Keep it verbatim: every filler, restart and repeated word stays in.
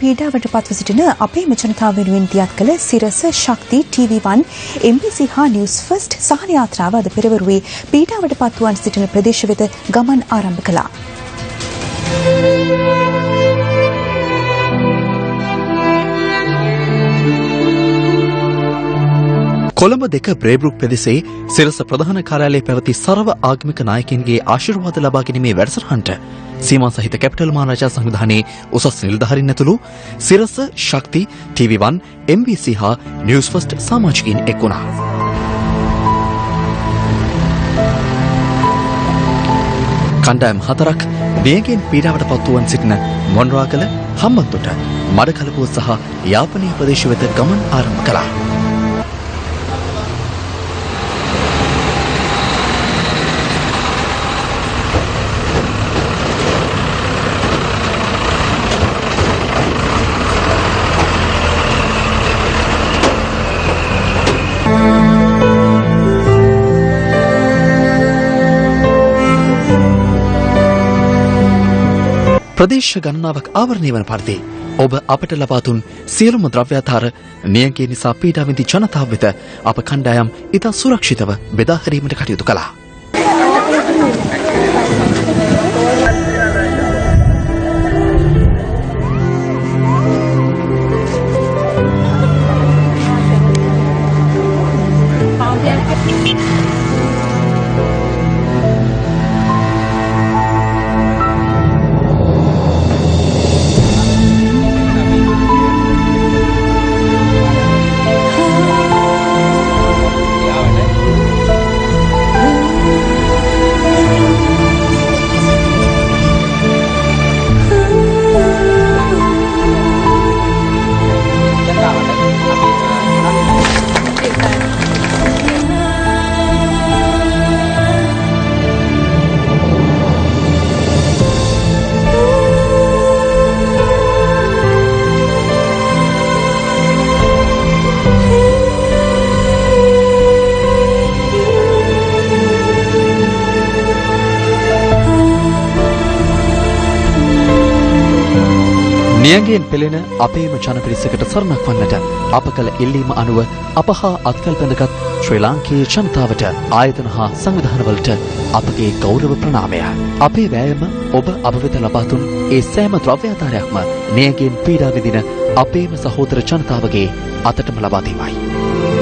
පීඩාවට පත්ව සිටින අපේම ජනතාව වෙනුවෙන් දියත් කළ සිරස ශක්ති ටීවී වන් එම් බී සී හා නිවුස් ෆස්ට් සහන යාත්‍රාව අද පෙරවරුවේ පීඩාවට පත්වුවන් සිටින ප්‍රදේශ වෙත ගමන් ආරම්භ කළා. කොළඹ දෙක බ්‍රේබ්රුක් ප්‍රදේශයේ සිරස ප්‍රධාන කාර්යාලයේ පැවති සර්ව ආගමික නායකයින්ගේ ආශිර්වාද ලබා ගැනීමේ වැඩසටහනට සීමා සහිත කැපිටල් මහාරජා සංවිධානයේ උසස් නිලධාරීන් ඇතුළු සිරස ශක්ති ටීවී වන් එම් බී සී හා නිවුස් ෆස්ට් සමාජිකයින් එක් වුණා. කණ්ඩායම් හතරක් නියඟෙන් පීඩාවට පත්වුවන් සිටින මොන්රාගල, හම්බන්තොට, මඩකලපුව සහ යාපනීය ප්‍රදේශ වෙත ගමන් ආරම්භ කළා. ප්‍රදේශ ගණනාවක් ආවරණය වන පරිදි ඔබ අපට ලබා දුන් සියලුම ද්‍රව්‍යාධාර නියඟේ නිසා පීඩා විඳි ජනතාව වෙත අප කණ්ඩායම් ඉතා සුරක්ෂිතව බෙදා හැරීමට කටයුතු කළා. නියඟෙන් පෙළෙන අපේම ජනපිරිසකට සරණක් වන්නට අප කළ ඉල්ලීම අනුව අප හා අත්කල් බැඳගත් ශ්‍රී ලාංකේය ජනතාවට ආයතන හා සංවිධානවලට අපගේ ගෞරව ප්‍රණාමය. අපේ වෑයම ඔබ අප වෙත ලබා දුන් ඒ සෑම ද්‍රව්‍යාධාරයක්ම නියඟෙන් පීඩා විඳින අපේම සහෝදර ජනතාවගේ අතටම ලබා දීමයි.